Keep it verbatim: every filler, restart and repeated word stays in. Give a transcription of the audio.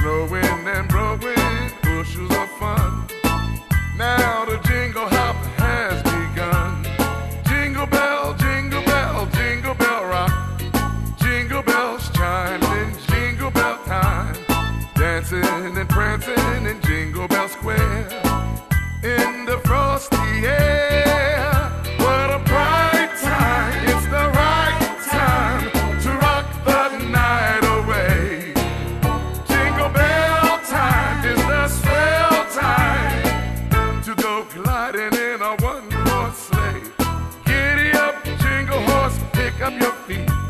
snowing and blowing bushels of fun. Now the jingle hop has begun. Jingle bell, jingle bell, jingle bell rock. Jingle bells chime in jingle bell time. Dancing and prancing in Jingle Bell Square. In the frosty air, what a bright time. It's the right time to rock the night away. Jingle bell time is the swell time to go gliding in a one-horse sleigh. Giddy up, jingle horse, pick up your feet.